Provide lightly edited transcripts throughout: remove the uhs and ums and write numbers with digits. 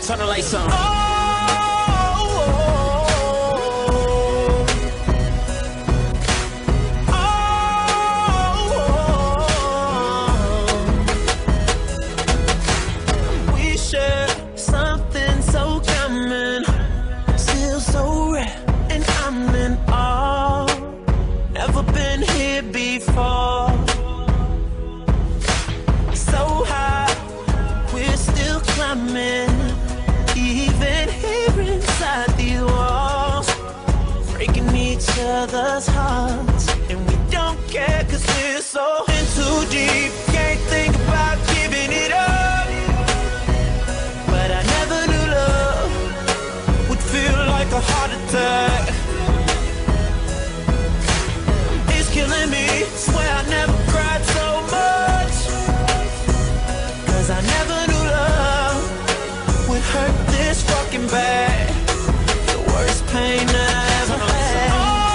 Turn the lights on. We share something so common, still so rare, and I'm in awe. Never been here before. So high, we're still climbing, even here inside the walls, breaking each other's hearts, and we don't care 'cause we're so in too deep. Can't think about giving it up, but I never knew love would feel like a heart attack. It's killing me, swear I never cried so much, 'cause I never knew love would hurt this fucking bad. The worst pain that I ever had.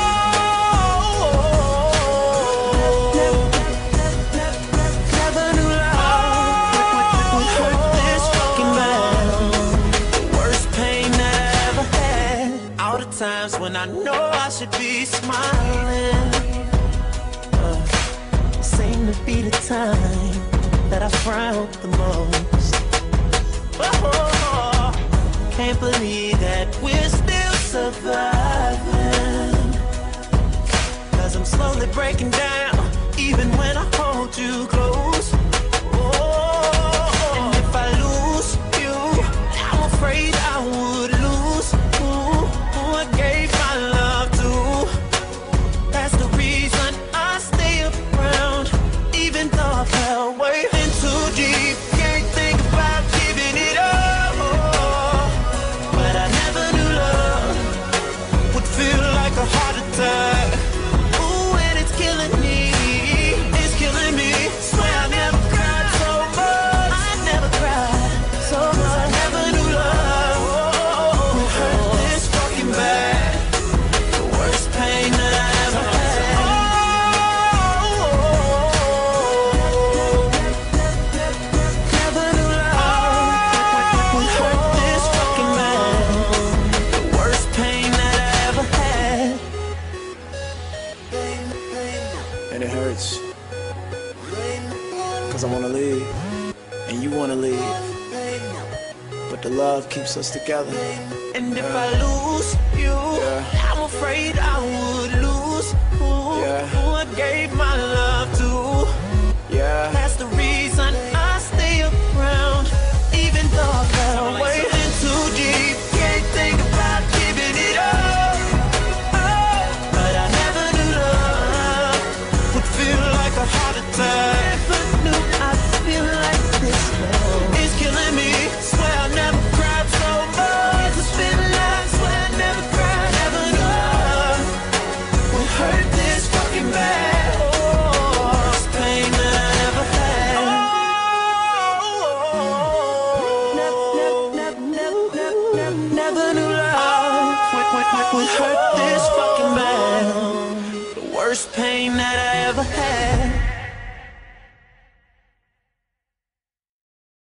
Never knew love would hurt this fucking bad. The worst pain that I ever had. All the times when I know I should be smiling, seem to be the time that I frown the most. Oh, can't believe that we're still surviving, 'cause I'm slowly breaking down, even when I hold you close. Oh, and if I lose you, I'm afraid I would lose who I gave my love to. That's the reason I stay around, even though I fell way in too deep. Can't think about giving it up, but I never knew love would feel like a heart attack. Ooh, and it's killing me, it's killing me. Swear I never cried so much, I never cried so much. I never knew love would hurt this fucking bad. The worst pain that I ever had. Never knew love would hurt this fucking bad. The worst pain that I ever had. And it hurts, 'cause I wanna leave, and you wanna leave, but the love keeps us together. And if I lose you, Yeah. I'm afraid I would lose who Yeah. I gave my love to. Yeah, That's the reason I stay around, even though I fell way in too deep. Can't think about giving it up, but I never knew love would feel like a heart attack. Never knew I'd feel like this love. It's killing me, swear I never cried so much. It's been like, swear I never cried. Never knew love would hurt this fucking bad. Oh, it's pain that I ever had. Never knew love would hurt this fucking bad. The worst pain that I ever had.